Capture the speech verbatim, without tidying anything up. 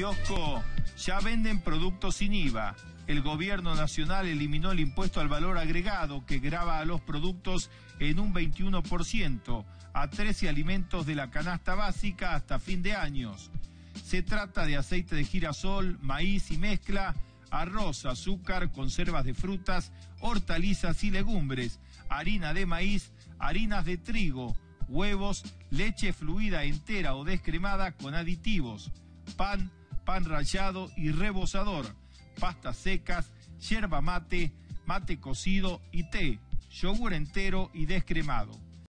kiosco ya venden productos sin I V A. El gobierno nacional eliminó el impuesto al valor agregado que grava a los productos en un veintiuno por ciento a trece alimentos de la canasta básica hasta fin de años. Se trata de aceite de girasol, maíz y mezcla, arroz, azúcar, conservas de frutas, hortalizas y legumbres, harina de maíz, harinas de trigo, huevos, leche fluida entera o descremada con aditivos, pan, pan rallado y rebozador, pastas secas, yerba mate, mate cocido y té, yogur entero y descremado.